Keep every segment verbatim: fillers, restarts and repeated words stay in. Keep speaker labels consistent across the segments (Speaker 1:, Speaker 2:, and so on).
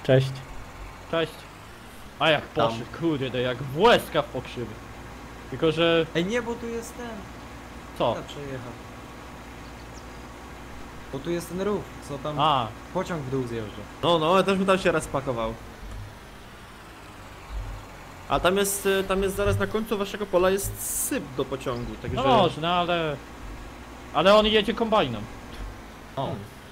Speaker 1: Cześć.
Speaker 2: Cześć. A jak poszedł, kurde, jak w łezka w pokrzywy. Tylko, że...
Speaker 3: Ej, nie, bo tu jest ten.
Speaker 2: Co?
Speaker 3: Ja przejechał. Bo tu jest ten rów, co tam
Speaker 2: A,
Speaker 3: pociąg w dół zjeżdża.
Speaker 4: No, no, też bym tam się raz pakował. A tam jest, y, tam jest zaraz na końcu waszego pola jest syp do pociągu, także...
Speaker 2: no można, ale... Ale on jedzie kombajnem.
Speaker 3: O.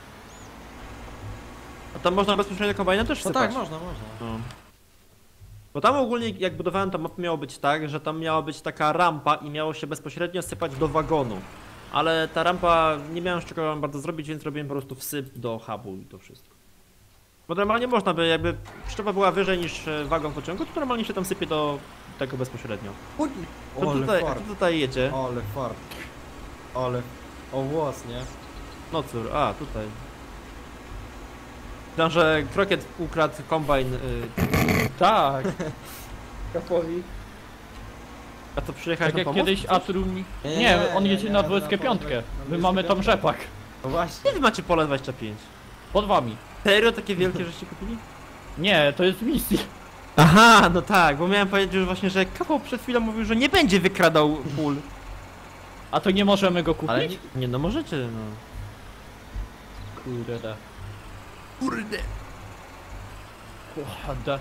Speaker 4: A tam można bezpośrednio kombajnem też
Speaker 3: No
Speaker 4: sypać.
Speaker 3: tak, można, można.
Speaker 4: No. Bo tam ogólnie jak budowałem to mapę miało być tak, że tam miała być taka rampa i miało się bezpośrednio sypać do wagonu. Ale ta rampa nie miałem z czego bardzo zrobić, więc robiłem po prostu wsyp do hubu i to wszystko. Bo normalnie można by, jakby przyczepa była wyżej niż e, wagon pociągu, to normalnie się tam sypie do tego bezpośrednio.
Speaker 3: Uj,
Speaker 4: To
Speaker 3: ale
Speaker 4: tutaj,
Speaker 3: fart,
Speaker 4: to tutaj jedzie.
Speaker 3: ale fart. Ale... O włos, nie?
Speaker 4: No cór, a tutaj. Myślałem, że Krokiet ukradł kombajn. Y,
Speaker 2: Tak.
Speaker 4: Kapowi. A to przyjechałeś
Speaker 2: Tak
Speaker 4: na
Speaker 2: jak
Speaker 4: pomoc?
Speaker 2: kiedyś Atrumi.
Speaker 3: Nie,
Speaker 2: Nie,
Speaker 3: nie,
Speaker 2: on
Speaker 3: nie,
Speaker 2: jedzie
Speaker 3: nie,
Speaker 2: na
Speaker 3: na
Speaker 2: dwudziestkę piątkę.
Speaker 3: na
Speaker 2: My
Speaker 3: dwudziestkę
Speaker 2: mamy tam
Speaker 3: piątkę.
Speaker 2: rzepak.
Speaker 3: No właśnie.
Speaker 4: Nie wy macie pole dwadzieścia pięć.
Speaker 2: Pod wami.
Speaker 4: Serio takie wielkie żeście kupili?
Speaker 2: Nie, to jest misja.
Speaker 4: Aha, no tak, bo miałem powiedzieć już właśnie, że Kapo przed chwilą mówił, że nie będzie wykradał pól.
Speaker 2: A to nie możemy go kupić?
Speaker 3: Ale nie...
Speaker 4: Nie no możecie, no.
Speaker 2: Kurde.
Speaker 4: Kurde.
Speaker 2: Kurde.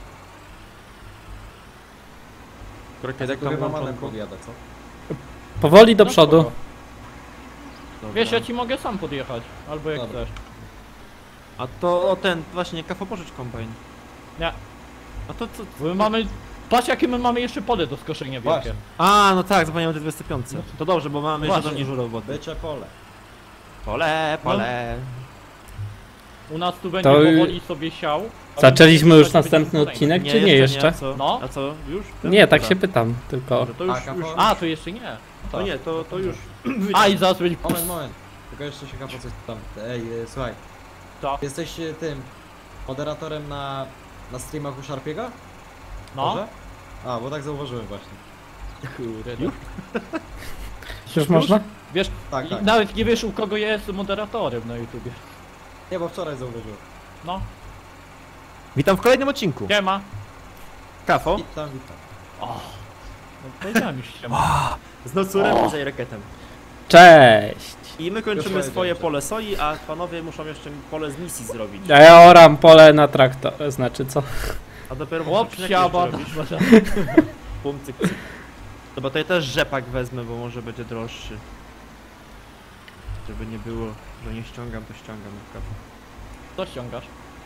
Speaker 4: Krokiet jak
Speaker 3: Tu
Speaker 4: tam
Speaker 3: chyba manem
Speaker 4: łączonko.
Speaker 3: podjada, co?
Speaker 1: Powoli do
Speaker 2: No
Speaker 1: przodu.
Speaker 2: spoko. Wiesz, ja ci mogę sam podjechać. Albo jak
Speaker 3: Dobra.
Speaker 2: chcesz.
Speaker 4: A to o ten, właśnie, Kapo pożycz kombajn.
Speaker 2: Nie.
Speaker 4: A to co?
Speaker 2: Bo my mamy... Patrz jakie my mamy jeszcze pole do skoszenia wielkie.
Speaker 3: Właśnie.
Speaker 4: A, no tak, zapomniałem o tej dwudziestce piątce. To dobrze, bo mamy
Speaker 2: Właśnie.
Speaker 4: żadną żurą wody.
Speaker 3: Bycze pole.
Speaker 4: Pole, pole.
Speaker 2: U nas tu będzie
Speaker 1: To-
Speaker 2: powoli sobie siał. a
Speaker 1: Zaczęliśmy
Speaker 2: my
Speaker 1: już
Speaker 2: będziemy
Speaker 1: następny
Speaker 2: kolejny.
Speaker 1: odcinek, czy nie jeszcze?
Speaker 4: A co?
Speaker 2: No.
Speaker 4: A co? Już?
Speaker 1: Nie, tak
Speaker 4: Dobra.
Speaker 1: się pytam, tylko.
Speaker 4: Dobrze, to już,
Speaker 3: A,
Speaker 4: już.
Speaker 3: Kapo?
Speaker 2: A, to jeszcze nie.
Speaker 4: To nie, to, to już.
Speaker 2: A i zaraz będzie...
Speaker 3: Moment, moment. Tylko jeszcze się kapo coś tam. Ej, e, słuchaj.
Speaker 2: Co?
Speaker 3: Jesteś e, tym moderatorem na, na streamach u Sharpiego?
Speaker 2: No.
Speaker 3: Może? A, bo tak zauważyłem właśnie.
Speaker 2: Kurde.
Speaker 1: Już można?
Speaker 2: Wiesz,
Speaker 3: Tak,
Speaker 2: i
Speaker 3: tak.
Speaker 2: nawet nie wiesz u kogo ja jestem moderatorem na YouTubie.
Speaker 3: Nie, bo wczoraj zauważyłem.
Speaker 2: No,
Speaker 4: Witam w kolejnym odcinku.
Speaker 2: siema.
Speaker 4: Kafo.
Speaker 3: Witam, witam.
Speaker 2: O, no powiedziałem już siema.
Speaker 4: Z Nocurem i z Reketem.
Speaker 1: Cześć!
Speaker 4: I my kończymy
Speaker 3: Już
Speaker 4: swoje
Speaker 3: powiedziałem,
Speaker 4: pole soi, a panowie muszą jeszcze pole z misji zrobić.
Speaker 1: A ja oram pole na traktor, znaczy co?
Speaker 4: A dopiero
Speaker 2: Chłop
Speaker 4: odcinek
Speaker 2: siaba.
Speaker 4: jeszcze robisz. Pum, cyk, cyk. Dobra, to ja też rzepak wezmę, bo może będzie droższy. Żeby nie było, że nie ściągam, to ściągam na kafę.
Speaker 2: Co ściągasz?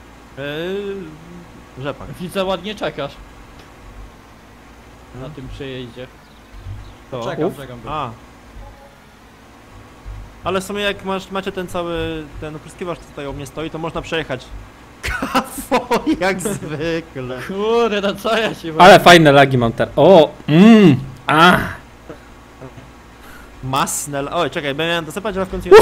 Speaker 4: Eee, rzepak.
Speaker 2: Widzę, ładnie czekasz na
Speaker 4: Hmm.
Speaker 2: tym przejeździe.
Speaker 4: To.
Speaker 3: Czekam,
Speaker 1: Uf.
Speaker 3: czekam.
Speaker 4: A. Ale w sumie jak masz, macie ten cały, ten opryskiwacz co tutaj o mnie stoi, to można przejechać. Kafo, jak zwykle.
Speaker 2: Kurde, no co ja się
Speaker 1: Ale fajne lagi mam teraz. O! Mmm! A!
Speaker 4: Masnel. Oj, czekaj, bo miałem dosypać, a w końcu...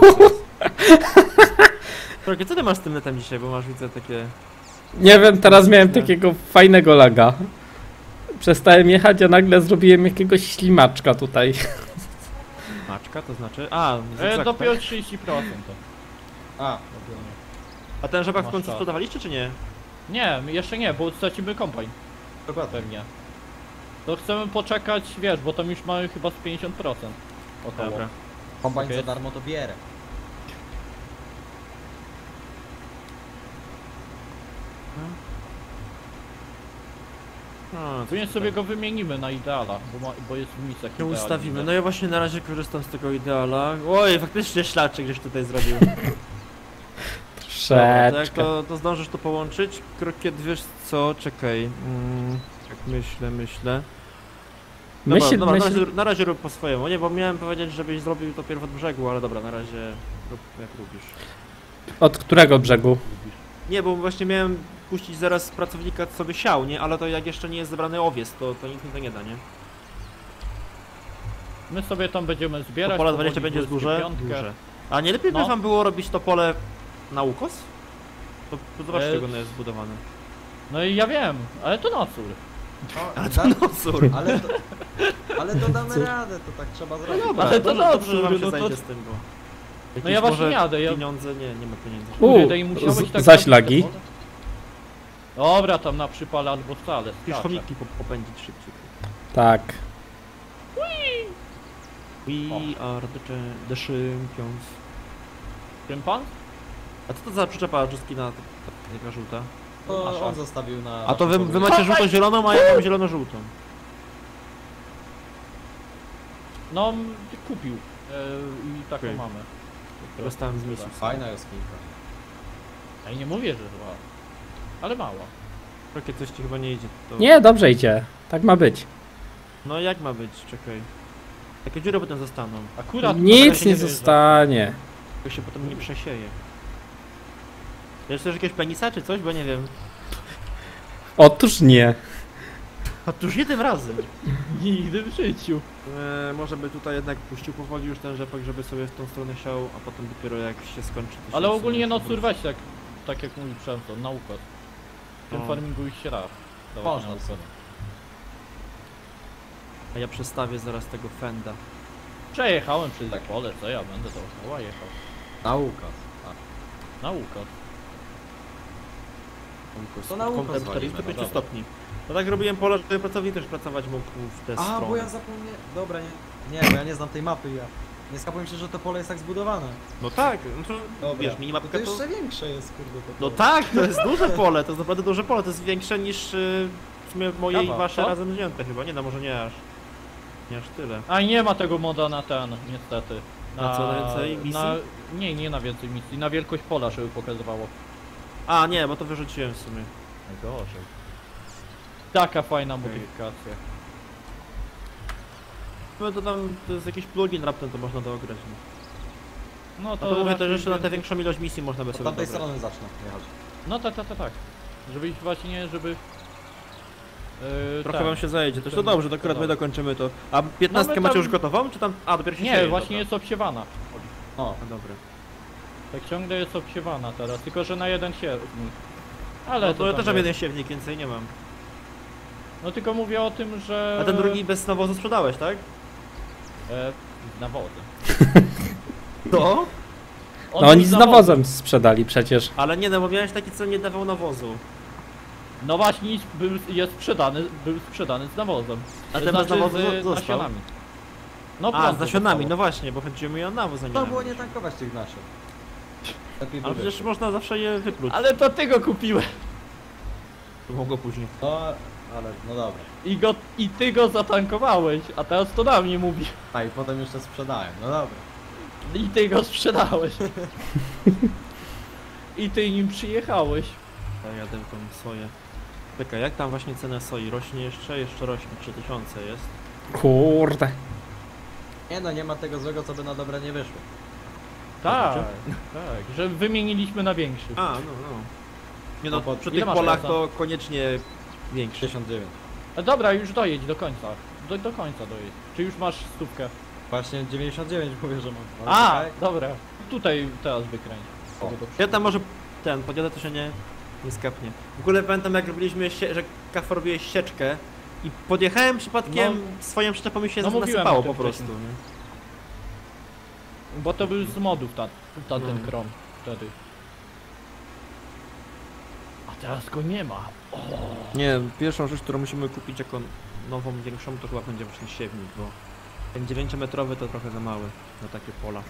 Speaker 4: Trochę, co ty masz z tym netem dzisiaj, bo masz, widzę, takie...
Speaker 1: Nie wiem, teraz miałem takiego fajnego laga. Przestałem jechać, a nagle zrobiłem jakiegoś ślimaczka tutaj.
Speaker 4: Maczka, to znaczy... A,
Speaker 2: E,
Speaker 4: zygzak,
Speaker 2: dopiero
Speaker 4: tak?
Speaker 2: trzydzieści procent.
Speaker 3: A,
Speaker 4: A ten rzepak w
Speaker 2: Masz
Speaker 4: końcu
Speaker 2: czas.
Speaker 4: sprzedawaliście, czy nie?
Speaker 2: Nie, jeszcze nie, bo stracimy kombajn.
Speaker 3: dokładnie.
Speaker 2: Pewnie. To chcemy poczekać, wiesz, bo tam już mamy chyba z pięćdziesiąt procent. Około.
Speaker 4: Dobra.
Speaker 3: Kombajn
Speaker 2: Okej.
Speaker 3: za darmo to bierę.
Speaker 4: No,
Speaker 2: Później sobie go wymienimy na ideala, bo, ma, bo jest w misach
Speaker 4: się
Speaker 2: idealny.
Speaker 4: ustawimy. No ja właśnie na razie korzystam z tego ideala. Oj, faktycznie ślaczek gdzieś tutaj zrobił. Dobra, to jak
Speaker 1: Troszeczkę.
Speaker 4: to, to zdążysz to połączyć? Krokiet, wiesz co? Czekaj. Mm, tak myślę, myślę. Dobra,
Speaker 1: Myśl,
Speaker 4: dobra, na,
Speaker 1: myśl...
Speaker 4: razie, na razie rób po swojemu. Nie, bo miałem powiedzieć, żebyś zrobił to pierw od brzegu, ale dobra, na razie rób jak lubisz.
Speaker 1: Od którego brzegu?
Speaker 4: Nie, bo właśnie miałem puścić zaraz pracownika, co by siał, nie? Ale to jak jeszcze nie jest zebrany owiec, to, to nic mi to nie da, nie?
Speaker 2: My sobie tam będziemy
Speaker 4: To
Speaker 2: zbierać.
Speaker 4: pole
Speaker 2: powoli
Speaker 4: dwadzieścia będzie duże,
Speaker 2: piątkę.
Speaker 4: duże. A nie lepiej by
Speaker 2: No.
Speaker 4: wam było robić to pole na ukos? To, to zobaczcie,
Speaker 2: E,
Speaker 4: jak ono jest zbudowane.
Speaker 2: No i ja wiem, ale to nocur.
Speaker 3: O,
Speaker 4: Ale
Speaker 3: da-
Speaker 4: to nocur.
Speaker 3: ale, to, ale to damy radę, to tak trzeba
Speaker 4: No
Speaker 3: zrobić.
Speaker 4: dobra,
Speaker 2: Ale to
Speaker 4: dobrze, dobrze, że
Speaker 2: nocur,
Speaker 4: wam się
Speaker 2: no to-
Speaker 4: zajdzie z tym, bo...
Speaker 2: No ja
Speaker 4: jakieś
Speaker 2: właśnie
Speaker 4: może
Speaker 2: jadę, ja...
Speaker 4: pieniądze? Nie, nie ma pieniędzy.
Speaker 1: U,
Speaker 2: Kurde, i musiałeś
Speaker 1: z-
Speaker 2: tak
Speaker 1: zaś
Speaker 2: zabić
Speaker 1: lagi.
Speaker 2: te pole? Dobra, tam na przypale albo wcale.
Speaker 4: Już
Speaker 2: skacze.
Speaker 4: chomiki po- popędzić szybciej.
Speaker 1: Tak.
Speaker 4: We are the, cha- the champions.
Speaker 2: Szympan?
Speaker 4: A co to za przyczepa Juskina, taka żółta?
Speaker 3: To
Speaker 2: Nasza.
Speaker 3: on zostawił na...
Speaker 4: A to wy,
Speaker 3: naszym
Speaker 4: wy
Speaker 3: podwórku.
Speaker 4: macie żółto-zieloną, a ja mam zielono-żółtą.
Speaker 2: No, m, kupił. E, I taką
Speaker 4: Okej.
Speaker 2: mamy.
Speaker 4: Dostałem z misji.
Speaker 3: Fajna jaskinka.
Speaker 2: Ja nie mówię, że zła. Ale mała.
Speaker 4: Takie coś ci chyba nie idzie. To...
Speaker 1: Nie, dobrze idzie. Tak ma być.
Speaker 4: No jak ma być? Czekaj. Takie dziury potem zostaną.
Speaker 2: Akurat...
Speaker 1: Nic
Speaker 4: się
Speaker 1: nie
Speaker 4: nie wyjeżdża.
Speaker 1: zostanie.
Speaker 4: To się potem nie przesieje. Wiesz też jakiegoś penisa czy coś? Bo nie wiem.
Speaker 1: Otóż nie.
Speaker 4: A to już nie tym razem.
Speaker 2: Nigdy w życiu.
Speaker 4: Eee, może by tutaj jednak puścił powoli już ten rzepak, żeby sobie w tą stronę siał, a potem dopiero jak się skończy. To
Speaker 2: Ale
Speaker 4: się
Speaker 2: ogólnie no
Speaker 4: sobie
Speaker 2: surwać tak, tak jak mówił Przemson, na układ. W tym
Speaker 4: No.
Speaker 2: farmingu już się da. Dawać
Speaker 3: Można
Speaker 2: na
Speaker 3: w
Speaker 2: układ.
Speaker 3: sumie.
Speaker 4: A ja przestawię zaraz tego fenda.
Speaker 2: Przejechałem przez
Speaker 3: Tak.
Speaker 2: pole, co ja będę dookoła jechał.
Speaker 3: Nauka. A,
Speaker 2: Na układ.
Speaker 3: To na łuko
Speaker 4: Kątem
Speaker 3: zwalimy,
Speaker 4: czterdzieści pięć
Speaker 2: no dobra.
Speaker 4: stopni. No tak robiłem pole, żeby pracownik też pracować mógł w tę
Speaker 3: A
Speaker 4: stronę.
Speaker 3: bo ja zapomniałem... Dobra, nie. Nie, bo ja nie znam tej mapy, ja... Nie skapałem się, że to pole jest tak zbudowane.
Speaker 4: No tak, no to
Speaker 3: Dobra.
Speaker 4: wiesz,
Speaker 3: No
Speaker 4: minimapka
Speaker 3: to
Speaker 4: to...
Speaker 3: jeszcze większe jest, kurde, to
Speaker 4: No
Speaker 3: pole.
Speaker 4: tak, to jest duże pole, to jest naprawdę duże pole, to jest większe niż y, w sumie moje i
Speaker 2: Kawa,
Speaker 4: wasze
Speaker 2: co?
Speaker 4: razem wzięte chyba, nie no może nie aż. Nie aż tyle.
Speaker 2: A nie ma tego moda na ten, niestety.
Speaker 4: Na co, na więcej misji?
Speaker 2: Na, nie, nie na więcej misji, na wielkość pola, żeby pokazywało.
Speaker 4: A nie, bo to wyrzuciłem w sumie.
Speaker 2: Najgorzej. Taka fajna modyfikacja.
Speaker 4: No to tam, to jest jakiś plugin raptem, to można dograć. No.
Speaker 2: No
Speaker 4: A
Speaker 2: to,
Speaker 4: to mówię
Speaker 2: raczej
Speaker 4: też jeszcze na tę
Speaker 2: więcej-
Speaker 4: większą ilość misji można by
Speaker 3: Od
Speaker 4: sobie
Speaker 3: tamtej
Speaker 4: dograć.
Speaker 3: strony zacznę jechać.
Speaker 2: No tak, tak, tak, tak. Żeby właśnie, żeby... Yy,
Speaker 4: Trochę
Speaker 2: ten.
Speaker 4: wam się zajdzie, też to
Speaker 2: Ten-
Speaker 4: dobrze, to akurat my
Speaker 2: dobra.
Speaker 4: dokończymy to. A piętnastkę
Speaker 2: No my
Speaker 4: macie
Speaker 2: tam-
Speaker 4: już gotową, czy tam... A, dopiero się
Speaker 2: Nie,
Speaker 4: sieje,
Speaker 2: właśnie
Speaker 4: dobra.
Speaker 2: jest obsiewana.
Speaker 3: O,
Speaker 4: A, dobra.
Speaker 2: Tak ciągle jest obsiewana teraz, tylko że na jeden sierpnik. Ale
Speaker 4: No to ja
Speaker 2: tam
Speaker 4: też mam
Speaker 2: wiesz.
Speaker 4: jeden siewnik, więcej nie mam.
Speaker 2: No tylko mówię o tym, że...
Speaker 4: A ten drugi bez nawozu sprzedałeś, tak?
Speaker 2: E, nawozy.
Speaker 4: To?
Speaker 1: No oni z nawozem sprzedali przecież.
Speaker 4: Ale nie no, bo miałeś taki, co nie dawał nawozu.
Speaker 2: No właśnie był, jest sprzedany, był sprzedany z nawozem.
Speaker 4: A
Speaker 2: E,
Speaker 4: ten bez nawozu
Speaker 2: z
Speaker 4: został?
Speaker 2: nasionami. No
Speaker 4: A,
Speaker 2: prąd
Speaker 4: z nasionami, no
Speaker 2: zostało.
Speaker 4: właśnie, bo chodziło mi o nawóz, a nie
Speaker 3: to
Speaker 4: na
Speaker 3: było
Speaker 4: nawóz.
Speaker 3: nie tankować tych nasion. Lepiej
Speaker 4: Ale
Speaker 3: było.
Speaker 4: przecież można zawsze je wypluć.
Speaker 2: Ale to ty go kupiłeś.
Speaker 4: To mogło później.
Speaker 3: No, ale no dobra.
Speaker 2: I, go, I ty go zatankowałeś, a teraz to na mnie mówi.
Speaker 3: A i potem jeszcze sprzedałem, no dobra.
Speaker 2: I ty go sprzedałeś. I ty nim przyjechałeś.
Speaker 4: Ja jadę w tą soję. Czekaj, jak tam właśnie cena soi? Rośnie jeszcze? Jeszcze rośnie, trzy tysiące jest.
Speaker 1: Kurde.
Speaker 3: Nie no, nie ma tego złego, co by na dobre nie wyszło.
Speaker 2: Tak, tak, że wymieniliśmy na większy.
Speaker 4: A, no, no. Nie no,
Speaker 3: No bo
Speaker 4: przy
Speaker 2: ile
Speaker 4: tych
Speaker 2: masz
Speaker 4: polach
Speaker 2: jazda?
Speaker 4: to koniecznie większy.
Speaker 3: sześćdziesiąt dziewięć.
Speaker 2: E, Dobra, już dojedź do końca. Do, do końca dojedź. Czy już masz stówkę?
Speaker 3: Właśnie dziewięćdziesiąt dziewięć mówię, że mam. Ale
Speaker 2: A,
Speaker 3: czekaj.
Speaker 2: dobra. Tutaj teraz wykręć.
Speaker 3: O.
Speaker 2: Tego do
Speaker 4: Ja
Speaker 2: przodu.
Speaker 4: tam może ten, podjadę to się nie, nie skapnie. W ogóle pamiętam jak robiliśmy, sie, że Kafor robiła ścieczkę i podjechałem przypadkiem,
Speaker 2: No.
Speaker 4: swoją przyczepą mi się
Speaker 2: No mówiłem
Speaker 4: nasypało
Speaker 2: o tym
Speaker 4: po prostu.
Speaker 2: wcześniej.
Speaker 4: Nie?
Speaker 2: Bo to był z modów ta, ta, ten
Speaker 4: No.
Speaker 2: krom wtedy. A teraz go nie ma. O.
Speaker 4: Nie, pierwszą rzecz, którą musimy kupić jako nową, większą, to chyba będzie właśnie siewnik, bo ten dziewięciometrowy to trochę za mały na takie pola.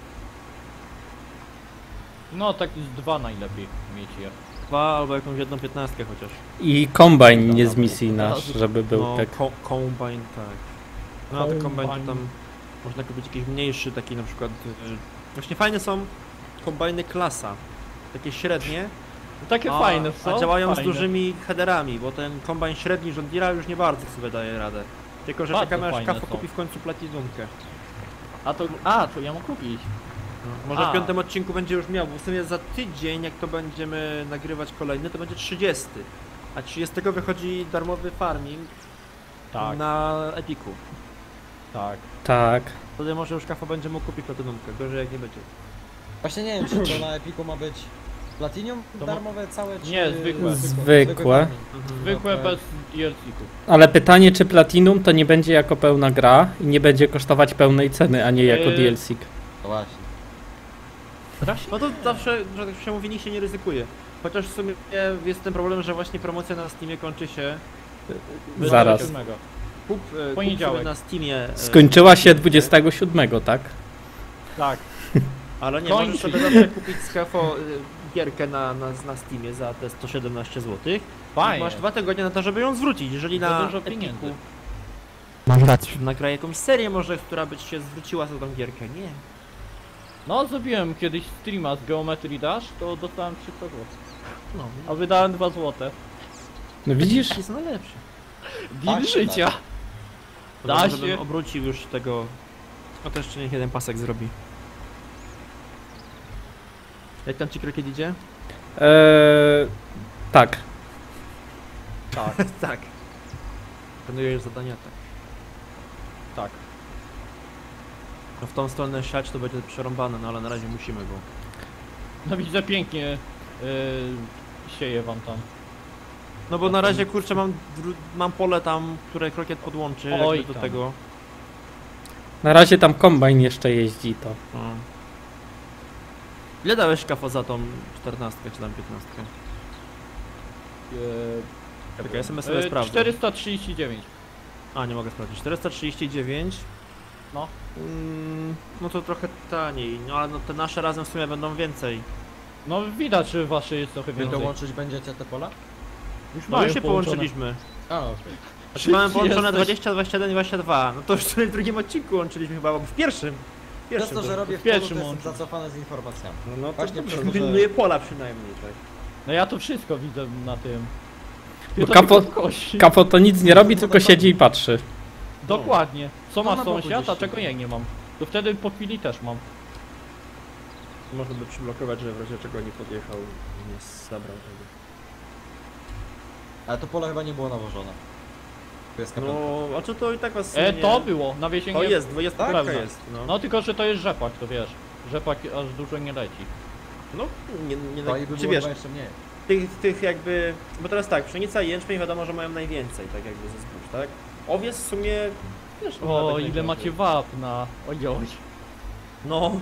Speaker 2: No tak z dwa najlepiej mieć je.
Speaker 4: Dwa albo jakąś jedną piętnastkę chociaż.
Speaker 1: I kombajn nie z misji nasz, żeby był
Speaker 4: no,
Speaker 1: tak.
Speaker 4: ko combine, tak. No a ten combine to
Speaker 2: Combine.
Speaker 4: tam można kupić jakiś mniejszy, taki na przykład... Yy, właśnie fajne są kombajny klasa. Takie średnie,
Speaker 2: Takie
Speaker 4: a,
Speaker 2: fajne są.
Speaker 4: a działają
Speaker 2: fajne.
Speaker 4: z dużymi headerami, bo ten kombajn średni John Deere'a już nie bardzo sobie daje radę. Tylko, że
Speaker 2: Bardzo
Speaker 4: czekamy aż
Speaker 2: fajne
Speaker 4: Kafo
Speaker 2: są.
Speaker 4: kupi w końcu platinumkę.
Speaker 2: A to. A, to ja mam kupić.
Speaker 4: No, może
Speaker 2: A.
Speaker 4: w piątym odcinku będzie już miał, bo w sumie za tydzień, jak to będziemy nagrywać kolejny, to będzie trzydziesty. A trzydziestego wychodzi darmowy farming
Speaker 2: Tak,
Speaker 4: na Epiku.
Speaker 2: tak.
Speaker 1: Tak.
Speaker 4: Wtedy może już Kafo będzie mógł kupić platynumkę, gorzej jak nie będzie.
Speaker 3: Właśnie nie wiem, czy to na Epiku ma być Platinum
Speaker 2: To ma-
Speaker 3: darmowe całe, czy...
Speaker 2: Nie, zwykłe.
Speaker 1: Zwykłe.
Speaker 3: farming?
Speaker 2: Zwykłe
Speaker 3: Okej.
Speaker 2: bez D L C-ków.
Speaker 1: Ale pytanie, czy Platinum to nie będzie jako pełna gra i nie będzie kosztować pełnej ceny, a nie jako
Speaker 2: Yy.
Speaker 1: D L C.
Speaker 3: No właśnie.
Speaker 4: No to zawsze, że tak się mówi, nikt się nie ryzykuje. Chociaż w sumie jest ten problem, że właśnie promocja na Steamie kończy się...
Speaker 1: Zaraz.
Speaker 2: siódmego.
Speaker 4: Kup, e, kup
Speaker 2: Poniedziałek.
Speaker 4: sobie na Steamie... e,
Speaker 1: Skończyła się dwudziestego siódmego, tak?
Speaker 2: Tak.
Speaker 4: Ale nie,
Speaker 2: Kończy
Speaker 4: możesz sobie
Speaker 2: się.
Speaker 4: zawsze kupić z Kafo y, gierkę na, na, na Steamie za te sto siedemnaście złotych.
Speaker 2: Fajnie.
Speaker 4: Masz dwa tygodnie na to, żeby ją zwrócić. Jeżeli
Speaker 2: Za
Speaker 4: na
Speaker 2: dużo
Speaker 4: Epiku
Speaker 2: pieniędzy.
Speaker 4: masz rację, nagra jakąś serię może, która by ci się zwróciła za tą gierkę. Nie.
Speaker 2: No, zrobiłem kiedyś streama z Geometry Dash, to dostałem trzysta złotych.
Speaker 4: No,
Speaker 2: A wydałem dwa złote.
Speaker 1: No widzisz?
Speaker 4: jest najlepszy.
Speaker 2: Deal
Speaker 3: Tak,
Speaker 2: życia. Da
Speaker 4: Da
Speaker 2: się.
Speaker 4: żebym obrócił już tego... No to jeszcze niech jeden pasek zrobi. Jak tam ci krokiet idzie?
Speaker 1: Eee, tak.
Speaker 2: Tak,
Speaker 4: tak. Planujesz zadania? Tak.
Speaker 2: tak.
Speaker 4: No w tą stronę siać to będzie przerąbane, no ale na razie musimy go.
Speaker 2: No widzę pięknie yy, sieje wam tam.
Speaker 4: No bo na razie kurczę mam, dru- mam pole tam, które krokiet podłączy
Speaker 2: Oj,
Speaker 4: jakby do
Speaker 2: tam.
Speaker 4: tego.
Speaker 1: Na razie tam kombajn jeszcze jeździ, to.
Speaker 4: No. Ile dałeś kafo za tą czternastkę czy tam piętnastkę?
Speaker 2: Yy,
Speaker 4: Czekaj, ja sobie sobie
Speaker 2: yy,
Speaker 4: sprawdzę.
Speaker 2: czterysta trzydzieści dziewięć.
Speaker 4: A, nie mogę sprawdzić. czterysta trzydzieści dziewięć.
Speaker 2: No.
Speaker 4: Mm, no to trochę taniej, no ale no te nasze razem w sumie będą więcej.
Speaker 2: No widać, że wasze jest trochę
Speaker 3: Wy
Speaker 2: więcej.
Speaker 3: dołączyć będziecie te pola?
Speaker 2: Już
Speaker 4: No
Speaker 2: mają
Speaker 4: już się
Speaker 2: połączone.
Speaker 4: połączyliśmy.
Speaker 3: A, okej.
Speaker 4: Znaczy mamy połączone
Speaker 2: jesteś.
Speaker 4: dwadzieścia, dwadzieścia jeden i dwadzieścia dwa. No to już w drugim odcinku łączyliśmy chyba, bo w pierwszym. W
Speaker 3: Przez
Speaker 4: pierwszym
Speaker 3: to, że
Speaker 4: był.
Speaker 3: robię w
Speaker 2: pierwszym
Speaker 3: polu, to jestem
Speaker 2: łączył.
Speaker 3: zacofany z informacjami.
Speaker 4: No, no to
Speaker 3: Właśnie
Speaker 4: dobrze,
Speaker 3: przez to, że-
Speaker 4: pilnuję pola przynajmniej, tak.
Speaker 2: No ja to wszystko widzę na tym.
Speaker 1: Bo
Speaker 2: to
Speaker 1: kapo-
Speaker 2: tylko kości.
Speaker 1: Kapo to nic nie robi, tylko siedzi i patrzy.
Speaker 2: Dokładnie. Co
Speaker 3: No
Speaker 2: ma
Speaker 3: na boku
Speaker 2: sąsiad, a
Speaker 3: gdzieś
Speaker 2: czego ja nie mam. To wtedy po chwili też mam.
Speaker 4: Można by przyblokować, że w razie czego nie podjechał i nie zabrał tego.
Speaker 3: Ale to pole chyba nie było nawożone. To jest kapitan.
Speaker 4: No, a czy to i tak was
Speaker 2: E,
Speaker 4: nie...
Speaker 2: to było, na wiesień
Speaker 4: To
Speaker 2: nie...
Speaker 4: jest, dwudziestka
Speaker 2: Tak?
Speaker 4: prawda jest, no.
Speaker 2: No tylko, że to jest rzepak, to wiesz. Rzepak aż dużo nie leci.
Speaker 4: No, nie, nie,
Speaker 3: To i by
Speaker 4: czy
Speaker 3: było
Speaker 4: wiesz,
Speaker 3: chyba jeszcze mniej.
Speaker 4: tych, tych jakby... Bo teraz tak, pszenica i jęczmień wiadomo, że mają najwięcej, tak jakby ze zbóż, tak? Owiec w sumie... Wiesz, no,
Speaker 2: O,
Speaker 4: nawet
Speaker 2: ile
Speaker 4: najgorzej.
Speaker 2: macie wapna. Ojoj.
Speaker 4: No.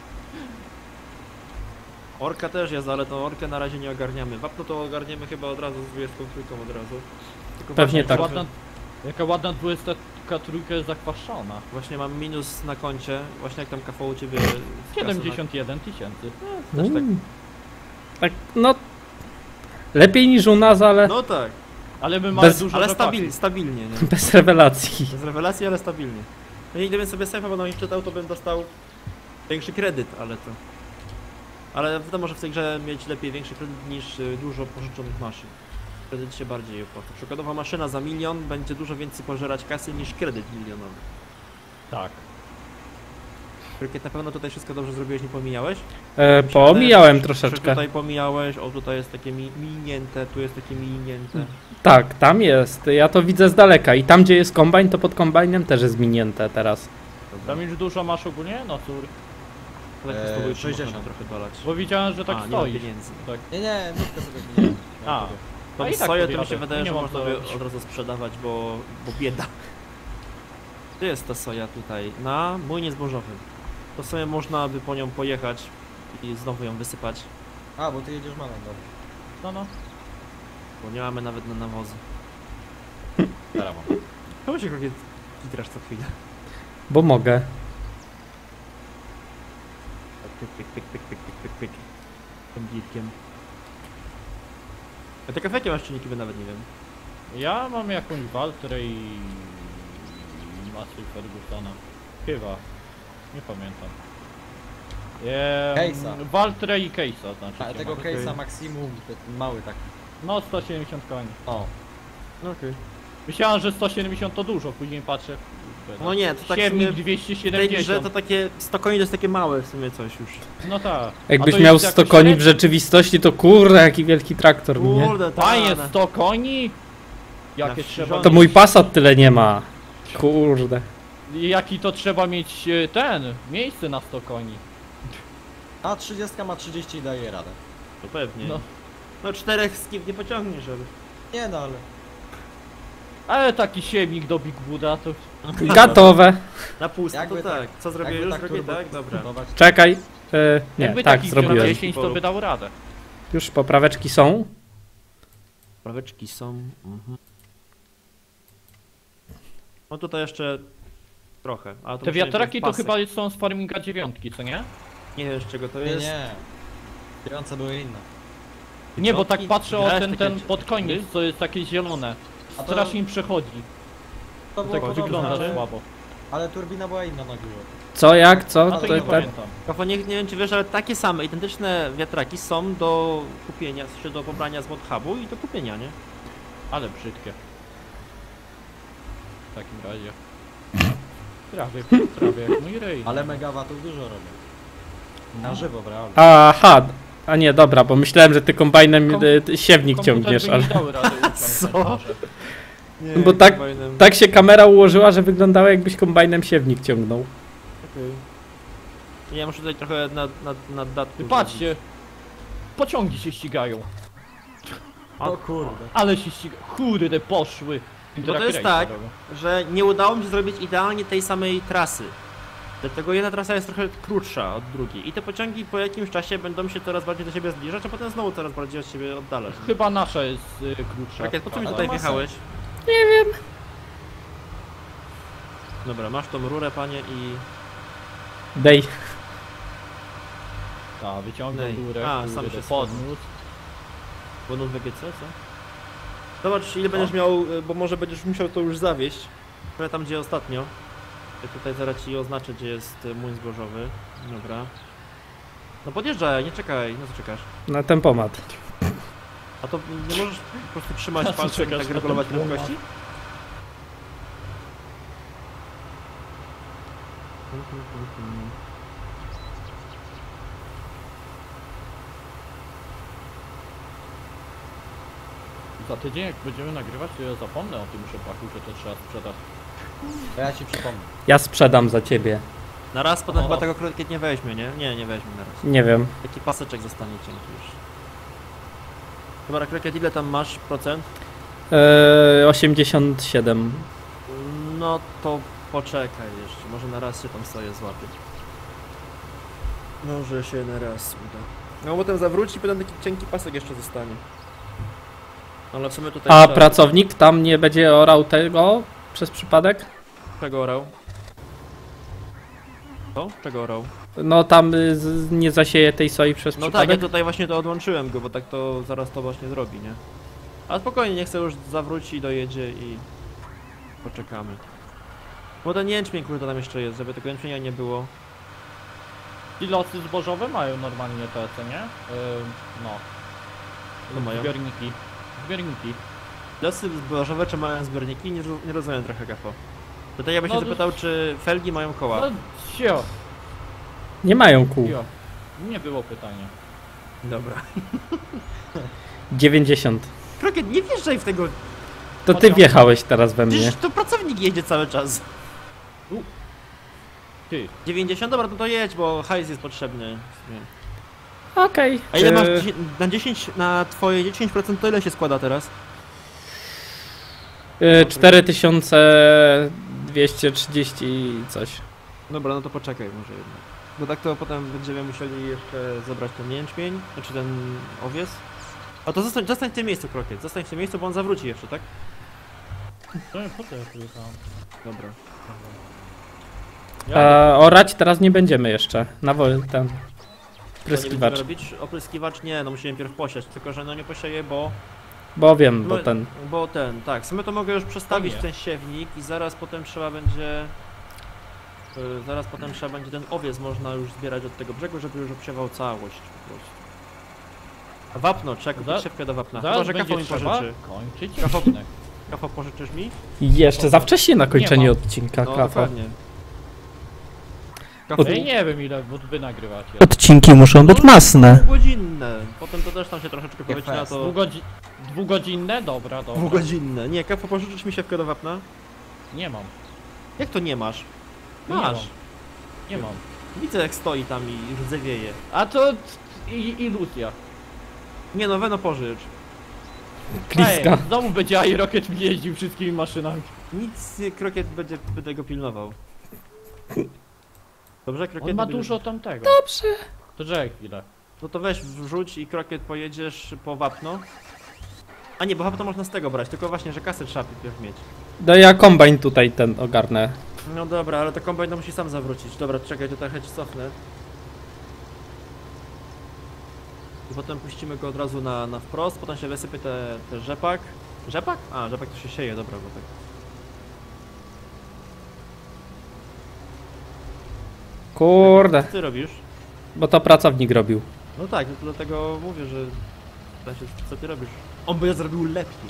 Speaker 4: Orka też jest, ale tą orkę na razie nie ogarniamy. Wapno to ogarniemy chyba od razu z dwudziestką trójką od razu. Tylko
Speaker 1: Pewnie
Speaker 4: właśnie,
Speaker 1: tak.
Speaker 2: Ładna, jaka ładna dwudziestka trójka jest zakwaszona.
Speaker 4: Właśnie mam minus na koncie, właśnie jak tam K V u ciebie... z kasy
Speaker 2: siedemdziesiąt jeden tysięcy.
Speaker 4: na- Też tak.
Speaker 1: Mm. Tak, no. Lepiej niż u nas, ale
Speaker 4: No tak,
Speaker 2: Ale my mamy
Speaker 1: Bez-
Speaker 2: dużo
Speaker 4: ale
Speaker 2: rzepaku.
Speaker 4: stabil, stabilnie, nie?
Speaker 1: bez rewelacji.
Speaker 4: Bez rewelacji, ale stabilnie. No i gdybym sobie sejfa będą czytał, to bym dostał większy kredyt, ale to... Ale wiadomo, że w tej grze mieć lepiej większy kredyt niż y, dużo pożyczonych maszyn. Kredyt się bardziej opłaca. Przykładowa maszyna za milion będzie dużo więcej pożerać kasy niż kredyt milionowy.
Speaker 2: Tak.
Speaker 4: Krykiet, na pewno tutaj wszystko dobrze zrobiłeś, nie pomijałeś?
Speaker 1: E,
Speaker 4: Mi się
Speaker 1: pomijałem
Speaker 4: wydaje, że- że
Speaker 1: troszeczkę.
Speaker 4: Tutaj pomijałeś, o tutaj jest takie mi minięte, tu jest takie minięte.
Speaker 1: Tak, tam jest. Ja to widzę z daleka. I tam, gdzie jest kombajn, to pod kombajnem też jest minięte teraz.
Speaker 2: Tam już dużo masz ogólnie? No cór.
Speaker 4: Tak,
Speaker 3: Eee,
Speaker 4: spróbuj
Speaker 3: sześćdziesiąt.
Speaker 4: trochę dolać.
Speaker 2: Bo widziałem, że tak
Speaker 4: A, nie ma
Speaker 2: stoisz.
Speaker 4: pieniędzy.
Speaker 2: Tak.
Speaker 3: Nie, nie, nówkę sobie nie.
Speaker 2: A.
Speaker 4: Tą
Speaker 2: A i tak
Speaker 4: soję to
Speaker 2: podjadę.
Speaker 4: mi się wydaje,
Speaker 2: Nie
Speaker 4: że
Speaker 2: mam
Speaker 4: można
Speaker 2: co
Speaker 4: by
Speaker 2: robić.
Speaker 4: od razu sprzedawać, bo, bo bieda. Gdzie jest ta soja tutaj? Na młynie zbożowym. To sobie można by po nią pojechać i znowu ją wysypać,
Speaker 3: A, bo ty jedziesz manem, dobra.
Speaker 2: No no.
Speaker 4: bo nie mamy nawet na nawozy.
Speaker 2: Teraz mam.
Speaker 4: Czemu się krokiet kitrasz co chwilę?
Speaker 1: Bo mogę.
Speaker 4: Tak, pyk, pyk, pyk, pyk, pyk, pyk, pyk, pyk. Tym gitkiem. A te kafejki masz czynniki, by nawet nie wiem.
Speaker 2: Ja mam jakąś Waltrę i... Massey Fergusona. Chyba. Nie pamiętam. Eee,
Speaker 3: Case'a.
Speaker 2: Waltrę i Case'a znaczy.
Speaker 3: A,
Speaker 2: się
Speaker 3: tego
Speaker 2: ma.
Speaker 3: case'a maksimum, ten mały taki.
Speaker 2: No sto siedemdziesiąt koni.
Speaker 3: O,
Speaker 4: No okej.
Speaker 2: Myślałem, że sto siedemdziesiąt to dużo, później patrzę. kurde,
Speaker 4: No nie, to tak w
Speaker 2: Siewnik
Speaker 4: sumie
Speaker 2: dwieście
Speaker 4: w tej grze
Speaker 2: siedemdziesiąt.
Speaker 4: to takie sto koni to jest takie małe w sumie coś już.
Speaker 2: No tak. A
Speaker 1: Jakbyś
Speaker 2: to
Speaker 1: miał
Speaker 2: jest
Speaker 1: sto
Speaker 2: jakoś
Speaker 1: koni w
Speaker 2: średnio?
Speaker 1: rzeczywistości, to kurde, jaki wielki traktor, nie?
Speaker 4: Kurde,
Speaker 2: Fajnie,
Speaker 4: ta,
Speaker 2: sto koni? Jakie
Speaker 4: Na
Speaker 2: trzeba
Speaker 4: wsi-
Speaker 1: To
Speaker 2: mieć-
Speaker 1: mój Passat tyle nie ma. Kurde.
Speaker 2: Jaki to trzeba mieć e, ten, miejsce na sto koni.
Speaker 3: a trzydziestka ma trzydzieści i daje radę.
Speaker 4: To pewnie.
Speaker 2: No.
Speaker 4: No, no czterech skip nie pociągniesz, ale...
Speaker 3: Nie no, ale...
Speaker 2: Ale taki siewnik do Big Buda to...
Speaker 1: Gotowe.
Speaker 4: Na pusto
Speaker 3: Jakby
Speaker 4: to
Speaker 3: tak-
Speaker 4: tak. Co zrobię
Speaker 3: Jakby
Speaker 4: już?
Speaker 3: tak
Speaker 4: Robię
Speaker 3: turbo
Speaker 4: tak? Dobra.
Speaker 3: budować.
Speaker 1: Czekaj. E, nie,
Speaker 2: Jakby
Speaker 1: tak,
Speaker 2: taki
Speaker 1: zrobiłem.
Speaker 2: dziesięć to by dał radę.
Speaker 1: Już popraweczki są.
Speaker 4: Praweczki są. Mhm. No tutaj jeszcze trochę. A to
Speaker 2: Te
Speaker 4: musimy
Speaker 2: wiatraki to
Speaker 4: pasek.
Speaker 2: chyba są z Farminga dziewiątki, co nie?
Speaker 4: Nie wiesz czego to
Speaker 3: Nie,
Speaker 4: jest.
Speaker 3: nie. Kierujące były inne.
Speaker 2: Nie, bo
Speaker 4: co?
Speaker 2: tak patrzę o
Speaker 4: Grałeś
Speaker 2: ten,
Speaker 4: takie
Speaker 2: ten pod koniec, co jest takie zielone.
Speaker 3: A to,
Speaker 2: Strasznie mi przechodzi.
Speaker 3: to
Speaker 2: Tak
Speaker 3: było podobne,
Speaker 2: wygląda
Speaker 3: ale,
Speaker 2: słabo.
Speaker 3: ale turbina była inna na górze.
Speaker 1: Co, jak, co?
Speaker 2: A
Speaker 1: To,
Speaker 2: to
Speaker 1: to,
Speaker 2: nie
Speaker 1: to,
Speaker 2: pamiętam.
Speaker 4: Kafo, nie, nie wiem czy wiesz, ale takie same, identyczne wiatraki są do kupienia, w sensie do pobrania z modhubu i do kupienia, nie?
Speaker 2: Ale brzydkie. W takim razie. Prawie, prawie jak mój ryj.
Speaker 3: Ale megawatów dużo robią. Na żywo w realu.
Speaker 1: aha, a nie, dobra, bo myślałem, że ty kombajnem
Speaker 2: Kom-
Speaker 1: y, ty siewnik
Speaker 2: Komputer
Speaker 1: ciągniesz,
Speaker 2: by
Speaker 1: ale...
Speaker 2: nie dały rady uciągnąć
Speaker 4: Co?
Speaker 2: może.
Speaker 4: Nie,
Speaker 1: Bo tak-
Speaker 4: kombajnem.
Speaker 1: Tak się kamera ułożyła, że wyglądało jakbyś kombajnem siewnik ciągnął.
Speaker 4: Okej. Ja muszę tutaj trochę nad, nad, naddatku
Speaker 2: Ty patrzcie! Pociągi się ścigają.
Speaker 3: O kurde.
Speaker 2: Ale się ścigają. Kurde, poszły.
Speaker 4: Bo to jest tak, że nie udało mi się zrobić idealnie tej samej trasy. Dlatego jedna trasa jest trochę krótsza od drugiej. I te pociągi po jakimś czasie będą się coraz bardziej do siebie zbliżać, a potem znowu coraz bardziej od siebie oddalać.
Speaker 2: Chyba nasza jest y, krótsza.
Speaker 4: Rakiet, po co mi
Speaker 3: Ale
Speaker 4: tutaj
Speaker 3: to ma
Speaker 4: wjechałeś?
Speaker 1: Nie wiem.
Speaker 4: Dobra, masz tą rurę, panie, i...
Speaker 1: Dej.
Speaker 2: Ta, wyciągnął
Speaker 4: Ej.
Speaker 2: górę,
Speaker 4: A,
Speaker 2: kurde,
Speaker 4: sam się
Speaker 2: podniósł.
Speaker 4: Bonus W G C, co? Zobacz ile będziesz miał, y, bo może będziesz musiał to już zawieść. Trochę tam gdzie ostatnio. Ja tutaj zaraz ci oznaczę gdzie jest y, młyn zbożowy. Dobra. No podjeżdżaj, nie czekaj, no co czekasz?
Speaker 1: Na tempomat.
Speaker 4: A to nie możesz po prostu trzymać
Speaker 2: Na co
Speaker 4: palcem i
Speaker 2: czekasz
Speaker 4: tak
Speaker 2: na
Speaker 4: regulować
Speaker 2: ten płomad?
Speaker 4: prędkości?
Speaker 2: Za tydzień jak będziemy nagrywać, to ja zapomnę o tym rzepaku, że to trzeba sprzedać.
Speaker 3: To ja ci przypomnę.
Speaker 1: Ja sprzedam za ciebie.
Speaker 4: Na raz potem
Speaker 2: O.
Speaker 4: chyba tego krokiet nie weźmie, nie? Nie, nie weźmie na raz.
Speaker 1: Nie wiem.
Speaker 4: Taki paseczek zostanie cienki już. Dobra, krokiet, ile tam masz procent?
Speaker 1: Eee, osiemdziesiąt siedem.
Speaker 4: No to poczekaj jeszcze, może na raz się tam sobie złapie. Może się na raz uda. No potem zawróci i potem taki cienki pasek jeszcze zostanie. Ale w sumie tutaj...
Speaker 1: A
Speaker 4: trzeba-
Speaker 1: pracownik tam nie będzie orał tego przez przypadek?
Speaker 4: Czego orał? Co? Czego orał?
Speaker 1: No tam y, z, nie zasieje tej soi przez
Speaker 4: No tak,
Speaker 1: przypadek?
Speaker 4: ja tutaj właśnie to odłączyłem go, bo tak to zaraz to właśnie zrobi, nie? Ale spokojnie, niech sobie już zawróci, dojedzie i... Poczekamy. Bo ten jęczmień kurde tam jeszcze jest, żeby tego jęczmienia nie było.
Speaker 2: Silosy zbożowe mają normalnie te, co nie? Ym, no.
Speaker 4: Co mają?
Speaker 2: Zbiorniki. Zbiorniki.
Speaker 4: Losy zbożowe czy mają zbiorniki? Nie, roz- nie rozumiem trochę, Gafo. Tutaj ja bym się
Speaker 2: No,
Speaker 4: zapytał, czy felgi mają koła.
Speaker 2: No, sio,
Speaker 1: Nie mają kół.
Speaker 2: sio. Nie było pytania.
Speaker 4: Dobra.
Speaker 1: dziewięćdziesiąt.
Speaker 4: Krokiet, nie wjeżdżaj w tego...
Speaker 1: To ty wjechałeś teraz we mnie.
Speaker 4: Przecież to pracownik jedzie cały czas.
Speaker 2: Ty,
Speaker 4: dziewięćdziesiąt? Dobra, no to jedź, bo hajs jest potrzebny.
Speaker 1: Okej.
Speaker 4: A ile
Speaker 1: Czy-
Speaker 4: masz dziesię- na dziesięć, na twoje dziesięć procent to ile się składa teraz?
Speaker 1: Y, cztery tysiące dwieście trzydzieści i coś.
Speaker 4: Dobra, no to poczekaj może jednak. Bo tak to potem będziemy musieli jeszcze zebrać ten jęczmień, znaczy ten owiec. A to zostań, zostań w tym miejscu, Krokiet, zostań w tym miejscu, bo on zawróci jeszcze, tak?
Speaker 2: to nie, po co ja tu jechałem?
Speaker 4: Dobra.
Speaker 1: A orać teraz nie będziemy jeszcze. Na wol ten.
Speaker 4: Co nie
Speaker 1: Pryskiwacz.
Speaker 4: będziemy robić? Opryskiwacz nie, no musimy najpierw posiać, tylko że no nie posieję, bo...
Speaker 1: Bo wiem, bo
Speaker 4: No,
Speaker 1: ten.
Speaker 4: Bo ten, tak, w sumie to mogę już przestawić
Speaker 2: nie.
Speaker 4: ten siewnik i zaraz potem trzeba będzie... y, Zaraz potem trzeba będzie ten owiec można już zbierać od tego brzegu, żeby już obsiewał całość po prostu. A wapno, trzeba kupić
Speaker 2: Za-
Speaker 4: siewkę do wapna.
Speaker 2: Zaraz
Speaker 4: Chyba, że
Speaker 2: będzie
Speaker 4: Kafo mi
Speaker 2: trzeba
Speaker 4: pożyczy.
Speaker 2: kończyć
Speaker 4: Kafo-
Speaker 2: odcinek.
Speaker 4: Kafo, pożyczysz mi?
Speaker 1: Jeszcze za wcześnie na kończenie
Speaker 2: ma.
Speaker 1: odcinka,
Speaker 4: No
Speaker 1: kafa.
Speaker 4: dokładnie. Kafo,
Speaker 2: Ja nie wiem ile wy- wy nagrywacie.
Speaker 5: Odcinki muszą być masne.
Speaker 4: Dwugodzinne. Potem to też tam się troszeczkę powycina,
Speaker 3: fest.
Speaker 4: to...
Speaker 2: Dwugodzi... Dwugodzinne? Dobra, dobra.
Speaker 4: Dwugodzinne. Nie, Kafo, pożyczysz mi siewkę do wapna?
Speaker 2: Nie mam.
Speaker 4: Jak to nie masz?
Speaker 2: Nie
Speaker 4: Masz.
Speaker 2: mam. Nie mam.
Speaker 4: Widzę jak stoi tam i rdzewieje.
Speaker 2: A to i, iluzja.
Speaker 4: Nie no, Weno pożycz.
Speaker 1: Kliska.
Speaker 2: Ej, znowu będzie i Rocket mi jeździł wszystkimi maszynami.
Speaker 4: Nic, nie, Krokiet będzie, będę go pilnował. Dobrze, Krokiet?
Speaker 2: On ma
Speaker 4: będzie-
Speaker 2: dużo tamtego.
Speaker 1: Dobrze.
Speaker 2: To czekaj chwilę.
Speaker 4: No to weź wrzuć i krokiet pojedziesz po wapno. A nie, bo wapno można z tego brać, tylko właśnie, że kasę trzeba najpierw mieć.
Speaker 1: No ja kombajn tutaj ten ogarnę.
Speaker 4: No dobra, ale to kombajn to musi sam zawrócić. Dobra, czekaj, to trochę ci cofnę. I potem puścimy go od razu na, na wprost, potem się wysypie te, te rzepak. Rzepak? A, rzepak to się sieje, dobra, bo tak.
Speaker 1: Kurde,
Speaker 4: Co ty robisz?
Speaker 1: bo to pracownik robił.
Speaker 4: No tak, no to dlatego mówię, że... Znaczy, co ty robisz? On by zrobił lepiej.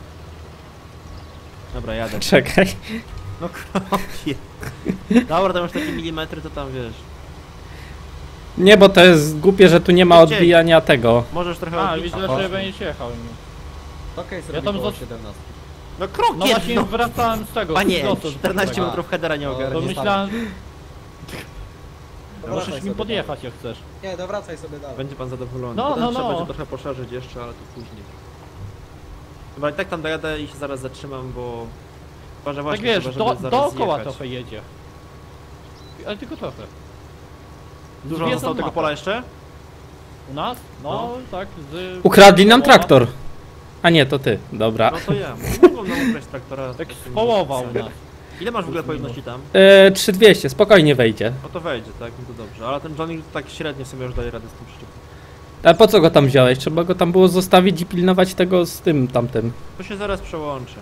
Speaker 4: Dobra, jadę.
Speaker 1: Czekaj.
Speaker 4: No krokie. Dobra, tam już takie milimetry, to tam wiesz.
Speaker 1: Nie, bo to jest głupie, że tu nie ma
Speaker 4: Gdzie?
Speaker 1: odbijania tego.
Speaker 4: Możesz trochę
Speaker 2: A,
Speaker 4: odbić.
Speaker 2: widzę,
Speaker 3: O.
Speaker 2: że będziesz jechał.
Speaker 3: Okej,
Speaker 2: Ja
Speaker 3: ja
Speaker 2: tam
Speaker 3: tam
Speaker 2: za-
Speaker 3: siedemnaście.
Speaker 4: No krokiet,
Speaker 2: No właśnie
Speaker 4: no.
Speaker 2: wracałem z tego.
Speaker 4: Panie,
Speaker 2: z lotu, z
Speaker 4: czternaście
Speaker 2: tego.
Speaker 4: metrów headera nie
Speaker 3: No,
Speaker 2: To
Speaker 4: ogarnie.
Speaker 3: nie
Speaker 2: myślałem,
Speaker 3: To
Speaker 2: musisz
Speaker 3: wracaj
Speaker 2: mi
Speaker 3: sobie
Speaker 2: podjechać jak chcesz.
Speaker 3: dalej. Nie, to wracaj sobie dalej.
Speaker 4: Będzie pan zadowolony.
Speaker 2: No,
Speaker 4: Potem
Speaker 2: no,
Speaker 4: trzeba
Speaker 2: no.
Speaker 4: będzie trochę poszerzyć jeszcze, ale to później. Dobra, i tak tam dojadę i się zaraz zatrzymam, bo... Chyba, że
Speaker 2: Tak
Speaker 4: właśnie,
Speaker 2: wiesz,
Speaker 4: chyba, żeby
Speaker 2: do,
Speaker 4: zaraz
Speaker 2: dookoła
Speaker 4: zjechać.
Speaker 2: trochę jedzie. Ale tylko trochę.
Speaker 4: Dużo
Speaker 2: Zwiedzą
Speaker 4: zostało tego
Speaker 2: mapę.
Speaker 4: pola jeszcze?
Speaker 2: U nas? No,
Speaker 4: No.
Speaker 2: tak, z...
Speaker 1: Ukradli nam traktor. A nie, to ty. Dobra.
Speaker 4: No to ja. Mogą nam ukraść traktora.
Speaker 2: Tak
Speaker 4: takim
Speaker 2: społował u
Speaker 4: zapisem.
Speaker 2: nas.
Speaker 4: Ile masz w ogóle pojemności tam?
Speaker 1: E, trzy dwieście, spokojnie wejdzie.
Speaker 4: No to wejdzie, tak? No to dobrze. Ale ten Johnny tak średnio sobie już daje radę z tym przyczepem.
Speaker 1: A po co go tam wziąłeś? Trzeba go tam było zostawić i pilnować tego z tym tamtym.
Speaker 4: To się zaraz przełączy.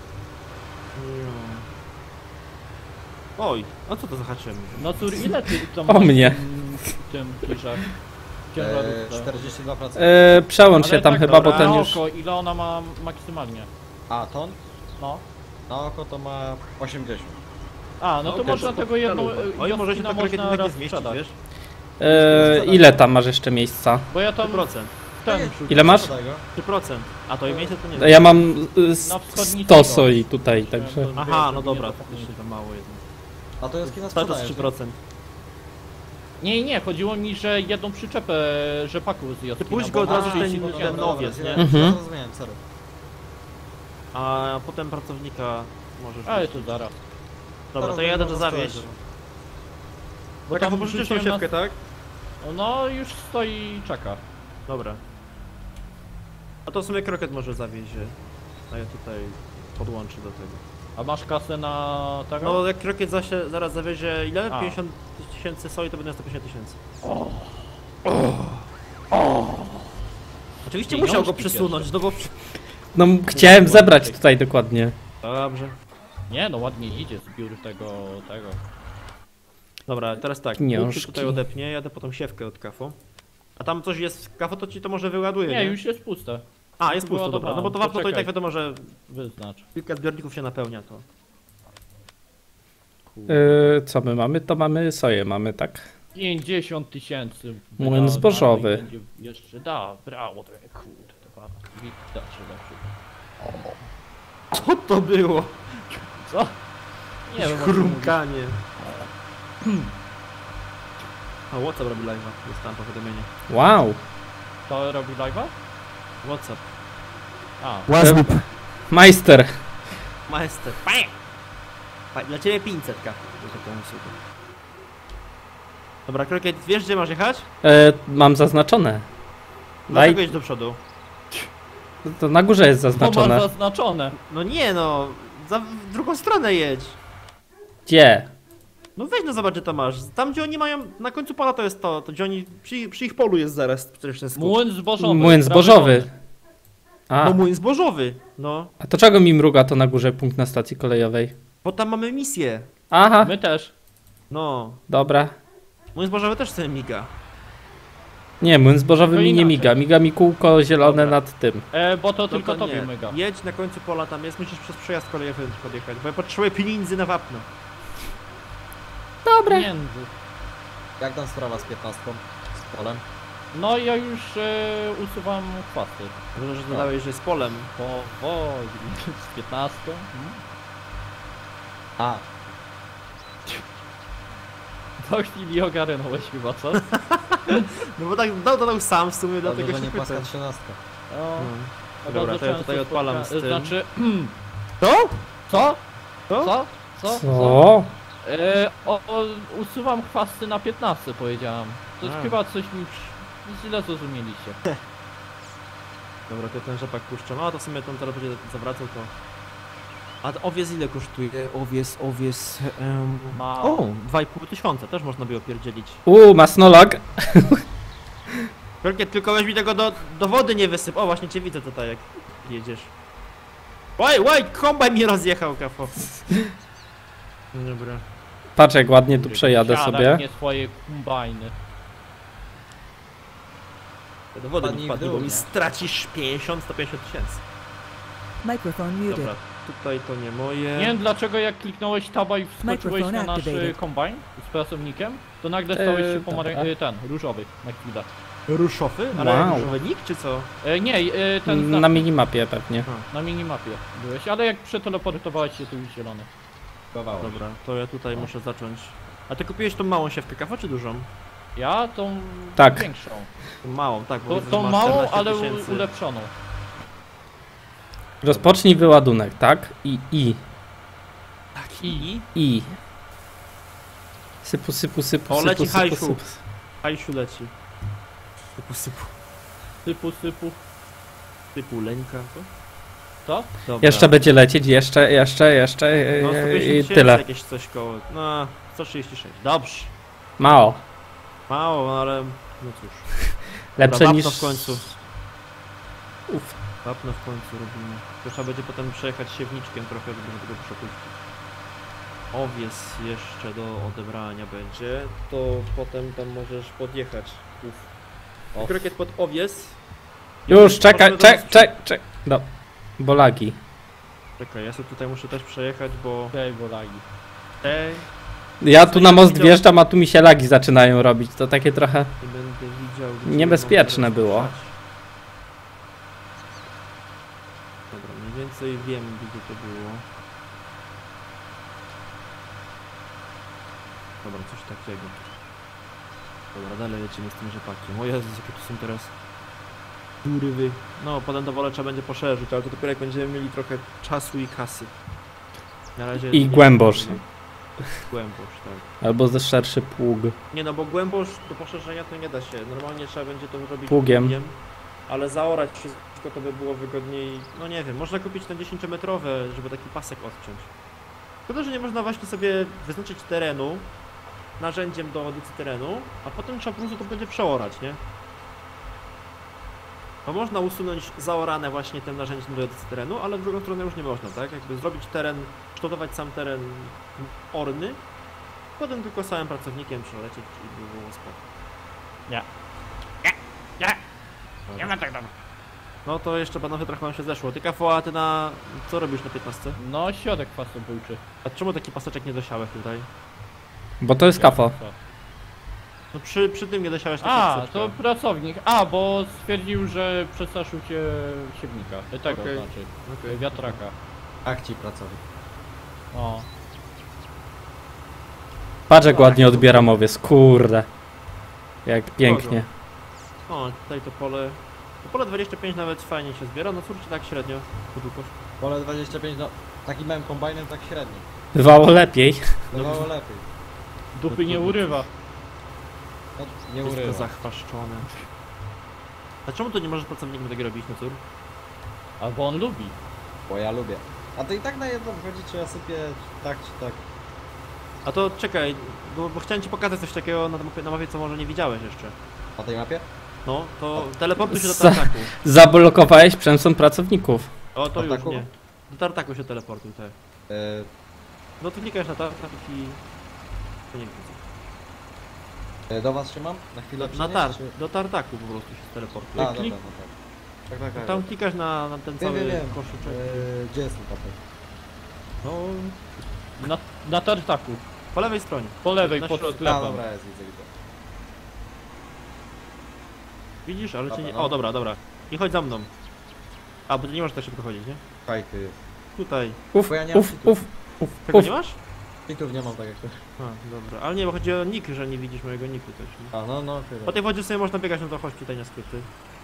Speaker 4: Oj, a co to zahaczyłem?
Speaker 2: No cór, ile ty tam
Speaker 1: O
Speaker 2: masz
Speaker 1: mnie.
Speaker 2: w tym tirze?
Speaker 3: Eee,
Speaker 2: Ciężarówce.
Speaker 3: czterdzieści dwa procent.
Speaker 1: E, przełącz
Speaker 2: Ale
Speaker 1: się tam
Speaker 2: tak,
Speaker 1: chyba, bo
Speaker 2: dobra,
Speaker 1: ten
Speaker 2: na
Speaker 1: już...
Speaker 2: oko, ile ona ma maksymalnie?
Speaker 3: A, ton?
Speaker 2: No.
Speaker 3: Na oko to ma osiemdziesiąt.
Speaker 2: A, no to
Speaker 4: Okej,
Speaker 2: można
Speaker 4: to
Speaker 2: tego jedną...
Speaker 4: Oj, może się
Speaker 2: Joskina
Speaker 4: to krokiet
Speaker 2: można
Speaker 4: jednak nie
Speaker 2: raz
Speaker 4: zmieścić,
Speaker 2: sprzedać.
Speaker 4: wiesz?
Speaker 1: E, ile tam masz jeszcze miejsca?
Speaker 2: Bo ja
Speaker 4: trzy
Speaker 2: tam
Speaker 4: procent.
Speaker 2: ten
Speaker 3: Nie,
Speaker 2: szukam.
Speaker 1: Ile masz?
Speaker 4: trzy procent. A to i miejsce to nie
Speaker 1: Ja mam y,
Speaker 2: Na wschodni
Speaker 1: sto
Speaker 2: tego.
Speaker 1: soi tutaj, także...
Speaker 4: Aha, no dobra, faktycznie to mało jednak.
Speaker 3: A to jest kina
Speaker 4: To to jest
Speaker 3: sprzedajesz,
Speaker 4: trzy procent.
Speaker 2: Nie, nie, chodziło mi, że jedną przyczepę rzepaku z Joskina.
Speaker 4: Ty pójdź
Speaker 2: bo
Speaker 4: go od razu
Speaker 2: ma
Speaker 4: ten-
Speaker 2: trzydzieści
Speaker 4: ten
Speaker 2: tysięcy.
Speaker 4: nowiec, nie?
Speaker 1: Mhm.
Speaker 3: Ja zrozumiałem, sorry.
Speaker 4: A potem pracownika możesz...
Speaker 2: Ale to zaraz.
Speaker 4: Dobra, to
Speaker 3: Zaraz
Speaker 4: ja jadę to
Speaker 3: będę
Speaker 4: zawieźć.
Speaker 3: rozpoczął.
Speaker 2: Bo
Speaker 4: Taka,
Speaker 2: tam
Speaker 4: pożyczysz tą
Speaker 2: wrzuciłem
Speaker 4: siewkę, tak?
Speaker 2: na... No już stoi i czeka.
Speaker 4: Dobra. A to w sumie krokiet może zawieźć, a ja tutaj podłączę do tego.
Speaker 2: A masz kasę na tego?
Speaker 4: No jak krokiet zasie, zaraz zawiezie ile?
Speaker 2: A.
Speaker 4: pięćdziesiąt tysięcy soi to będzie sto pięćdziesiąt tysięcy. Oczywiście musiał go
Speaker 2: Pieniążki
Speaker 4: przesunąć, no bo...
Speaker 1: No chciałem zebrać tutaj dokładnie.
Speaker 4: Dobrze.
Speaker 2: Nie no, ładnie idzie zbiór tego, tego.
Speaker 4: Dobra, teraz tak,
Speaker 1: Pieniążki.
Speaker 4: Łuk tutaj odepnie, jadę po tą siewkę od kafo. A tam coś jest w kafo, to ci to może wyładuje, nie?
Speaker 2: Nie, już jest puste.
Speaker 4: A, jest
Speaker 2: było
Speaker 4: pusto, dobra. No bo to
Speaker 2: dobra,
Speaker 4: wapno to i
Speaker 2: czekaj.
Speaker 4: tak wiadomo, że
Speaker 2: Wyznacz.
Speaker 4: kilka zbiorników się napełnia, to...
Speaker 1: E, co my mamy? To mamy soję, mamy, tak?
Speaker 2: pięćdziesiąt tysięcy.
Speaker 1: Młyn
Speaker 2: Da,
Speaker 1: zbożowy.
Speaker 2: dalej będzie Jeszcze da, brawo, to jak kurde, to pan widać lepszy.
Speaker 4: Co to było?
Speaker 2: Co? Nie wiem, o czym
Speaker 4: Chrumkanie. A WhatsApp robi live'a, dostałem powiadomienie.
Speaker 1: Wow.
Speaker 2: mówisz. To robi live'a?
Speaker 4: WhatsApp.
Speaker 2: A,
Speaker 5: Łazub.
Speaker 1: Majster.
Speaker 4: Majster. Panie! Pa- Dla ciebie pięćset ka. Do taką usługę. Dobra, krokiet, wiesz gdzie masz jechać?
Speaker 1: E, mam zaznaczone.
Speaker 4: Dlaczego
Speaker 1: Daj,
Speaker 4: jedź do przodu?
Speaker 1: to na górze jest
Speaker 2: to ma
Speaker 1: zaznaczone.
Speaker 2: zaznaczone.
Speaker 4: No nie no, za w drugą stronę jedź.
Speaker 1: Gdzie?
Speaker 4: No weź no zobacz gdzie to masz. Tam gdzie oni mają, na końcu pola to jest to, to gdzie oni, przy, przy ich polu jest zaraz przecież ten skup.
Speaker 2: Młyn zbożowy.
Speaker 1: Młyn zbożowy.
Speaker 2: prawy
Speaker 1: A,
Speaker 4: No młyn zbożowy, no.
Speaker 1: a to czego mi mruga to na górze punkt na stacji kolejowej?
Speaker 4: Bo tam mamy misję.
Speaker 1: Aha,
Speaker 2: My też.
Speaker 4: No.
Speaker 1: dobra.
Speaker 4: Młyn zbożowy też sobie miga.
Speaker 1: Nie, młyn zbożowy
Speaker 2: To
Speaker 1: mi nie
Speaker 2: inaczej.
Speaker 1: miga. Miga mi kółko zielone
Speaker 2: Dobra.
Speaker 1: nad tym.
Speaker 2: E, bo to
Speaker 4: No
Speaker 2: tylko
Speaker 4: to
Speaker 2: tobie
Speaker 4: nie.
Speaker 2: myga.
Speaker 4: Jedź na końcu pola tam jest, musisz przez przejazd kolejowy podjechać, bo ja potrzebuję pieniędzy na wapno.
Speaker 1: Dobra.
Speaker 2: Między.
Speaker 3: Jak tam sprawa z piętnastką? Z polem?
Speaker 2: No ja już e, usuwam chwasty.
Speaker 4: Może, że dodałeś, że jest polem.
Speaker 2: Powoli. Z piętnastką. Hmm?
Speaker 3: A,
Speaker 2: Do chwili ogarnąłeś chyba, co?
Speaker 4: No bo tak dał, dodał sam w sumie,
Speaker 3: dobrze,
Speaker 4: dlatego
Speaker 3: że
Speaker 4: się
Speaker 3: nie płaska
Speaker 4: pytam.
Speaker 3: trzynastka.
Speaker 2: No,
Speaker 4: No. Dobra, to ja tutaj odpalam z tym.
Speaker 2: Znaczy...
Speaker 4: Co?
Speaker 2: Co?
Speaker 4: Co?
Speaker 2: Co? Co?
Speaker 1: Co?
Speaker 2: E, o, o, usuwam chwasty na piętnaście powiedziałam. To
Speaker 4: A.
Speaker 2: chyba coś mi... przy- źle zrozumieliście.
Speaker 4: Dobra, to ten rzepak puszczam. A to w sumie ten teraz będzie zawracał to. A to owiec ile kosztuje? Owiec, owiec... Um...
Speaker 2: Ma...
Speaker 4: O, dwa i pół tysiąca też można by opierdzielić.
Speaker 1: Uuu, masnolag.
Speaker 4: Wielkie, tylko weź mi tego do, do wody nie wysyp. O, właśnie cię widzę tutaj jak jedziesz. Łaj, łaj, kombaj mi rozjechał, kafo. Dobra.
Speaker 1: Patrz jak ładnie tu przejadę
Speaker 2: Siadaj,
Speaker 1: sobie.
Speaker 2: nie swoje kombajny.
Speaker 4: Do wody
Speaker 3: Padnij
Speaker 4: mi
Speaker 3: w
Speaker 4: wpadnie,
Speaker 3: dół,
Speaker 4: bo mi
Speaker 3: nie?
Speaker 4: stracisz pięćdziesiąt do sto pięćdziesiąt tysięcy.
Speaker 6: Microphone muted.
Speaker 4: Dobra, tutaj to nie moje.
Speaker 2: Nie wiem dlaczego jak kliknąłeś taba i wskoczyłeś
Speaker 6: Microphone
Speaker 2: na nasz
Speaker 6: activated.
Speaker 2: y, kombajn z pracownikiem, to nagle stałeś się
Speaker 1: Eee,
Speaker 2: pomara-
Speaker 1: dobra.
Speaker 2: y, ten, różowy na chwilę.
Speaker 4: Ruszofy? Ale
Speaker 1: Wow.
Speaker 4: różowy nick czy co?
Speaker 2: E, nie, e, ten
Speaker 1: Na
Speaker 2: znak,
Speaker 1: minimapie pewnie.
Speaker 2: na minimapie byłeś, ale jak przeteleportowałeś się, to już zielony.
Speaker 3: Bawało.
Speaker 4: Dobra, to ja tutaj muszę zacząć. A ty kupiłeś tą małą siewkę kawa czy dużą?
Speaker 2: Ja tą
Speaker 1: Tak.
Speaker 2: większą.
Speaker 4: Tą małą, tak. bo
Speaker 2: To,
Speaker 4: widzę,
Speaker 2: tą
Speaker 4: że masz
Speaker 2: małą,
Speaker 4: czternaście
Speaker 2: ale
Speaker 4: tysięcy.
Speaker 2: u, ulepszoną.
Speaker 1: Rozpocznij wyładunek, tak? I, i,
Speaker 4: Tak, i?
Speaker 1: i. Sypu, sypu, sypu,
Speaker 4: O,
Speaker 1: sypu,
Speaker 4: leci
Speaker 1: sypu,
Speaker 4: hajsu.
Speaker 1: sypu.
Speaker 4: Hajsiu leci. Sypu, sypu.
Speaker 2: Sypu, sypu.
Speaker 4: Typu leńka.
Speaker 2: Co?
Speaker 4: Dobra.
Speaker 1: Jeszcze będzie lecieć, jeszcze, jeszcze, jeszcze
Speaker 4: No,
Speaker 1: e,
Speaker 4: sto
Speaker 1: i
Speaker 4: pięćdziesiąt tysięcy
Speaker 1: tyle.
Speaker 4: jakieś coś koło. No, sto trzydzieści sześć. Dobrze.
Speaker 1: Mało.
Speaker 4: Mało, no ale no cóż.
Speaker 1: Lepsze
Speaker 4: Dobra,
Speaker 1: niż...
Speaker 4: wapno w końcu.
Speaker 1: Uf.
Speaker 4: Wapno w końcu robimy. To trzeba będzie potem przejechać siewniczkiem trochę, żeby tego przepuścić. Owiec jeszcze do odebrania będzie, to potem tam możesz podjechać. Uf. Krokiet pod owiec.
Speaker 1: Już, czekaj,
Speaker 4: Możemy
Speaker 1: czek,
Speaker 4: teraz-
Speaker 1: czek, czek. No. Bolagi.
Speaker 4: Czekaj, ja sobie tutaj muszę też przejechać, bo...
Speaker 2: Okej, bo lagi.
Speaker 4: Ej,
Speaker 1: Ja tu na most wjeżdżam, a tu mi się lagi zaczynają robić. To takie trochę...
Speaker 4: nie będę widział... gdzie
Speaker 1: Niebezpieczne
Speaker 4: mam teraz
Speaker 1: było.
Speaker 4: jechać. Dobra, mniej więcej wiem, gdzie to było. Dobra, coś takiego. Dobra, dalej lecimy z tym rzepakiem. O Jezus, jakie tu są teraz durywy. No, potem to wolę trzeba będzie poszerzyć, ale to dopiero jak będziemy mieli trochę czasu i kasy. Na razie
Speaker 1: I
Speaker 4: nie-
Speaker 1: głębosz.
Speaker 4: Głębosz, tak.
Speaker 1: Albo ze szerszy pług.
Speaker 4: Nie no, bo głębosz do poszerzenia to nie da się. Normalnie trzeba będzie to robić
Speaker 1: Pługiem.
Speaker 4: ale zaorać wszystko to by było wygodniej. No nie wiem, można kupić te dziesięciometrowe, żeby taki pasek odciąć. Szkoda, że nie można właśnie sobie wyznaczyć terenu narzędziem do edycji terenu, a potem trzeba po prostu to będzie przeorać, nie? Bo można usunąć zaorane właśnie tym narzędziem do edycji terenu, ale w drugą stronę już nie można, tak? Jakby zrobić teren, kształtować sam teren orny, potem tylko samym pracownikiem przelecieć i by było spoko.
Speaker 2: Nie. Nie, nie. Nie ma tak dobrze.
Speaker 4: No to jeszcze panowie trochę nam się zeszło. Ty Kafo, a ty na... co robisz na piętnastce?
Speaker 2: No, środek fasobójczy.
Speaker 4: A czemu taki paseczek nie dosiałeś tutaj?
Speaker 1: Bo to jest kafo.
Speaker 4: No przy, przy tym nie dosiałeś takiego
Speaker 2: A,
Speaker 4: paseczka.
Speaker 2: to pracownik. A, bo stwierdził, że przestraszył się siewnika. E, Tego
Speaker 4: Okej.
Speaker 2: znaczy,
Speaker 4: Okej.
Speaker 2: wiatraka.
Speaker 3: Tak ci pracownik.
Speaker 2: O.
Speaker 1: Patrz jak ładnie odbieram owiec, kurde. Jak pięknie.
Speaker 4: O, tutaj to pole... To pole dwadzieścia pięć nawet fajnie się zbiera, no cóż, tak średnio. Podłukosz.
Speaker 3: Pole dwadzieścia pięć, no takim małym kombajnem tak średnio.
Speaker 1: Bywało lepiej.
Speaker 3: Bywało lepiej.
Speaker 2: Dupy nie urywa.
Speaker 3: No, nie
Speaker 4: Wszystko
Speaker 3: urywa.
Speaker 4: zachwaszczone. A czemu to nie możesz pracownikiem tego robić, no cór?
Speaker 2: Albo on lubi.
Speaker 3: Bo ja lubię. A to i tak na jedno wchodzi, czy ja sypię tak czy tak.
Speaker 4: A to czekaj, bo, bo chciałem ci pokazać coś takiego na mapie, na mapie, co może nie widziałeś jeszcze.
Speaker 3: Na tej mapie?
Speaker 4: No, to teleportuj się do
Speaker 1: Za-
Speaker 4: tartaku.
Speaker 1: Zablokowałeś przemysł pracowników.
Speaker 4: O, to już
Speaker 3: Tartaku?
Speaker 4: nie. Do tartaku się teleportuj, tak.
Speaker 3: Yy,
Speaker 4: No to klikasz na tartak i... To nie wiem
Speaker 3: yy, do was się mam? Na chwilę
Speaker 4: co. Na
Speaker 3: przynieść,
Speaker 4: tar do tartaku po prostu się teleportuje.
Speaker 3: A, dobra,
Speaker 4: Klik,
Speaker 3: dobra. Tak, tak, tak.
Speaker 4: tam klikasz na, na ten
Speaker 3: Wiem,
Speaker 4: cały
Speaker 3: wiem, wiem.
Speaker 4: koszyczek.
Speaker 3: Yy, gdzie jest ten papel?
Speaker 4: No,
Speaker 2: Na, na tartaku.
Speaker 4: po lewej stronie.
Speaker 2: Po lewej,
Speaker 4: Na
Speaker 2: pod
Speaker 4: środku.
Speaker 3: A,
Speaker 2: sklepem.
Speaker 3: dobra, jest, widzę, widzę.
Speaker 4: Widzisz, ale cię nie...
Speaker 3: Dobra, no.
Speaker 4: O, dobra, dobra. I chodź za mną. A, bo ty nie możesz tak szybko chodzić, nie?
Speaker 3: Kaj, ty.
Speaker 4: Tutaj.
Speaker 1: Uf,
Speaker 3: Bo ja nie mam
Speaker 1: uf,
Speaker 3: cheatów.
Speaker 1: uf, uf,
Speaker 4: Tego
Speaker 1: uf.
Speaker 4: nie masz?
Speaker 3: Cheatów nie mam tak jak ty.
Speaker 4: A, dobra. Ale nie, bo chodzi o nick, że nie widzisz mojego nicku też. Nie?
Speaker 3: A, no, no, okej.
Speaker 4: Po tej wodzie sobie można biegać, no to chodź tutaj na skróty.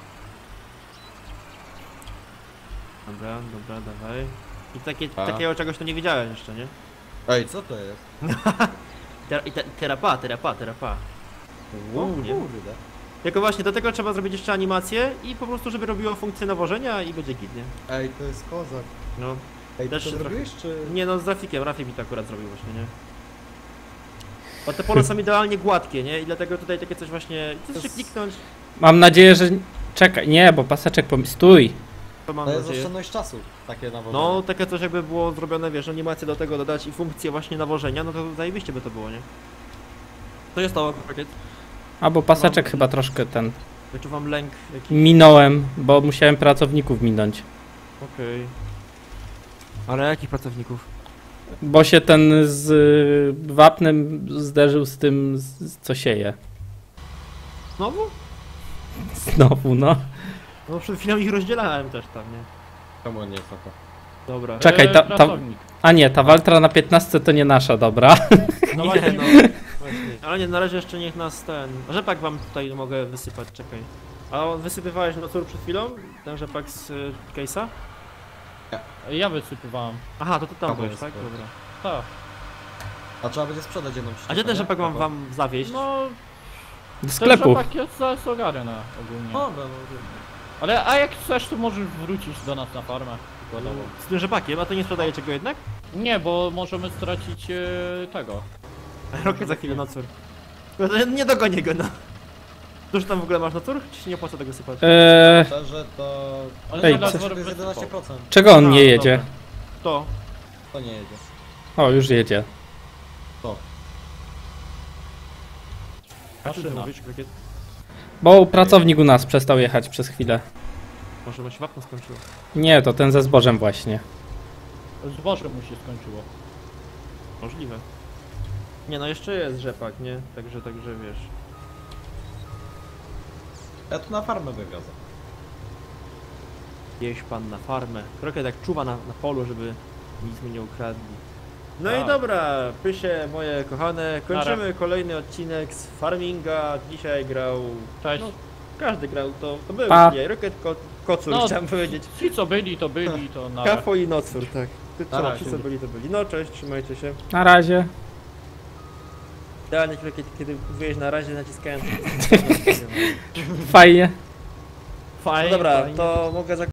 Speaker 4: Dobra, dobra, dawaj. I takie,
Speaker 3: A.
Speaker 4: takiego czegoś to nie widziałem jeszcze, nie?
Speaker 3: Ej, co to jest?
Speaker 4: Ter, i te, terapa, terapa, terapa.
Speaker 3: O
Speaker 4: nie?
Speaker 3: kurde.
Speaker 4: Jako właśnie, do tego trzeba zrobić jeszcze animację i po prostu, żeby robiło funkcję nawożenia i będzie git, nie?
Speaker 3: Ej, to jest kozak.
Speaker 4: No.
Speaker 3: Ej, ty
Speaker 4: Też
Speaker 3: to
Speaker 4: się
Speaker 3: zrobiłeś, czy...
Speaker 4: Nie no, z Rafikiem, Rafik mi to akurat zrobił właśnie, nie? Bo te pole są idealnie gładkie, nie? I dlatego tutaj takie coś właśnie... Wystarczy
Speaker 3: jest-
Speaker 4: kliknąć,
Speaker 1: Mam nadzieję, że... Czekaj, nie, bo paseczek pom... Stój!
Speaker 4: to mam
Speaker 3: To jest
Speaker 4: nadzieję.
Speaker 3: oszczędność czasu, takie nawożenie.
Speaker 4: No, takie coś jakby było zrobione, wiesz, animację do tego dodać i funkcję właśnie nawożenia, no to zajebiście by to było, nie? To jest to, pakiet.
Speaker 1: Albo paseczek chyba troszkę ten...
Speaker 4: Wyczuwam lęk jakiś.
Speaker 1: Minąłem, bo musiałem pracowników minąć.
Speaker 4: Okej. Ale jakich pracowników?
Speaker 1: Bo się ten z y, wapnem zderzył z tym, z, co sieje.
Speaker 4: Znowu?
Speaker 1: Znowu, no.
Speaker 4: No przed chwilą ich rozdzielałem też tam, nie?
Speaker 3: Czemu nie jest to?
Speaker 4: Dobra.
Speaker 1: Czekaj, ta-
Speaker 2: Eee,
Speaker 1: ta-
Speaker 2: pracownik.
Speaker 1: A nie, ta Waltra na piętnastce to nie nasza, dobra.
Speaker 2: No
Speaker 4: nie,
Speaker 2: właśnie,
Speaker 4: no. Właśnie. Ale nie, na razie jeszcze niech nas ten... Rzepak wam tutaj mogę wysypać, czekaj. A wysypywałeś na cór przed chwilą? Ten rzepak z y, case'a?
Speaker 2: ja wysypywałem.
Speaker 4: Aha, to ty tam
Speaker 3: Tam
Speaker 4: byłeś,
Speaker 3: jest,
Speaker 4: tak?
Speaker 3: tak.
Speaker 4: Dobra.
Speaker 2: Tak.
Speaker 3: A trzeba będzie sprzedać jedną
Speaker 4: A
Speaker 3: przyczepę,
Speaker 4: gdzie ten
Speaker 3: nie?
Speaker 4: rzepak mam
Speaker 3: Chyba.
Speaker 4: wam zawieźć?
Speaker 2: No,
Speaker 1: Do
Speaker 2: ten
Speaker 1: sklepu.
Speaker 2: rzepak jest za Sogarena ogólnie.
Speaker 3: No, no, no.
Speaker 2: Ale a jak chcesz, to możesz wrócić do nas na farmę. Przykładowo.
Speaker 4: Z tym rzepakiem, a to nie sprzedajecie go jednak?
Speaker 2: Nie, bo możemy stracić e, tego.
Speaker 4: Rokiet za chwilę na cór. No to nie dogonię go, no. Dużo tam w ogóle masz na cór? Czy się nie opłaca tego sypać?
Speaker 1: Eee,
Speaker 3: Szczerze, to...
Speaker 2: Ale
Speaker 1: Ej,
Speaker 2: zaraz
Speaker 3: To
Speaker 2: worek
Speaker 3: jest
Speaker 2: wysypał.
Speaker 3: jedenaście procent.
Speaker 1: czego on
Speaker 4: A,
Speaker 1: nie jedzie?
Speaker 4: dobra. To.
Speaker 3: To nie jedzie.
Speaker 1: O, już jedzie.
Speaker 3: To.
Speaker 4: A czy ty
Speaker 2: Maszyna.
Speaker 4: mówisz, Rokiet?
Speaker 1: Bo pracownik u nas przestał jechać przez chwilę.
Speaker 4: Może mu się wapno skończyło.
Speaker 1: Nie, to ten ze zbożem właśnie.
Speaker 2: Zboże mu się skończyło.
Speaker 4: Możliwe. Nie no, jeszcze jest rzepak, nie? Także, także wiesz.
Speaker 3: Ja tu na farmę wywiozę.
Speaker 4: Jeźdź pan na farmę. Rokiet jak czuwa na, na polu, żeby nic mi nie ukradli. No i
Speaker 2: Tak.
Speaker 4: dobra, pysie moje kochane, kończymy kolejny odcinek z farminga. Dzisiaj grał...
Speaker 2: Cześć.
Speaker 4: No, każdy grał, to, to był
Speaker 1: Pa.
Speaker 4: nie, Rokiet ko, Kocur,
Speaker 2: No,
Speaker 4: chciałem powiedzieć.
Speaker 2: Ci co byli, to byli, to na.
Speaker 4: Kafo i Nocur, tak. Ty,
Speaker 3: Na
Speaker 4: co,
Speaker 3: razie.
Speaker 4: ci co byli, to byli. No cześć, trzymajcie się.
Speaker 1: Na razie.
Speaker 4: Idealnie, kiedy, kiedy mówiłeś na razie, naciskałem.
Speaker 1: Fajnie.
Speaker 4: No
Speaker 2: Fajnie.
Speaker 4: dobra,
Speaker 2: fajnie.
Speaker 4: to mogę zakończyć.